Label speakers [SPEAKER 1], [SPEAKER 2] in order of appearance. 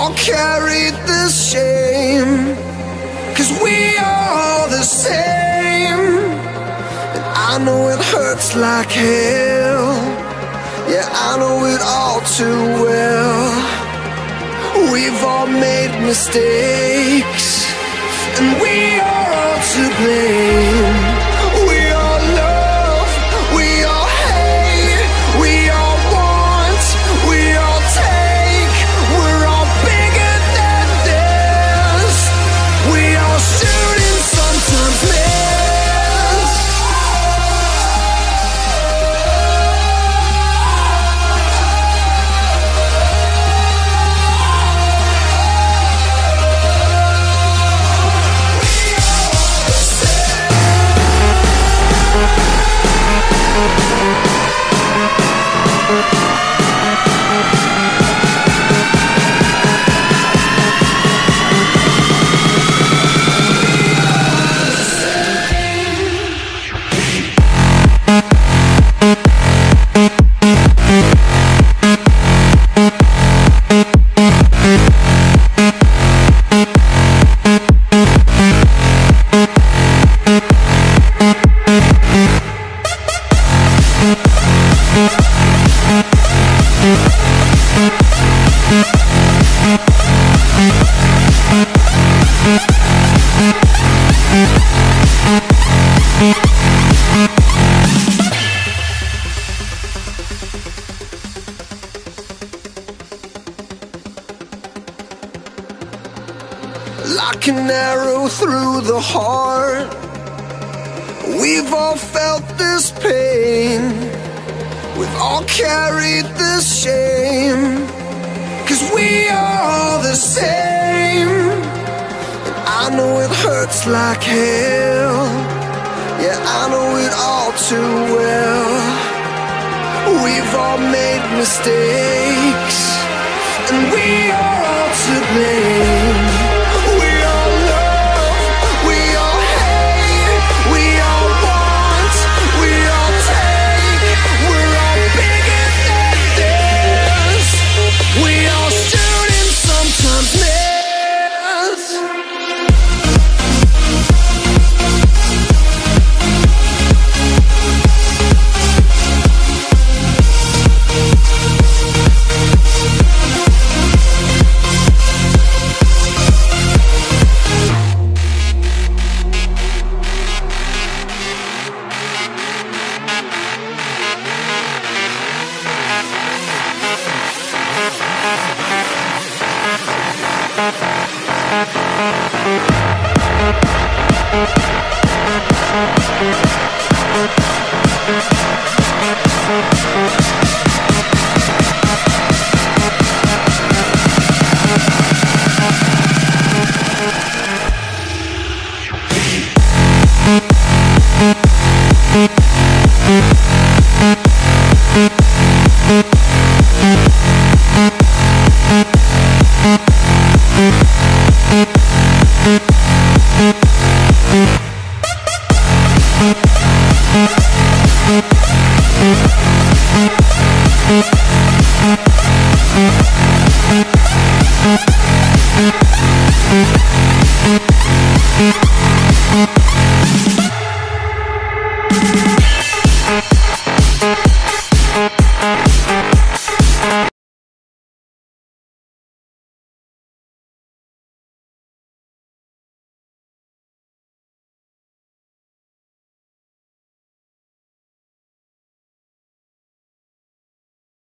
[SPEAKER 1] all carried this shame, 'cause we are all the same. And I know it hurts like hell, yeah, I know it all too well. We've all made mistakes, and we are all to blame. We all love, we all hate, we all want, we all take. We're all bigger than this. We all shoot and sometimes miss. Like an arrow through the heart, we've all felt this pain. We've all carried this shame, 'cause we are all the same. And I know it hurts like hell, yeah, I know it all too well. We've all made mistakes, and we are all to blame.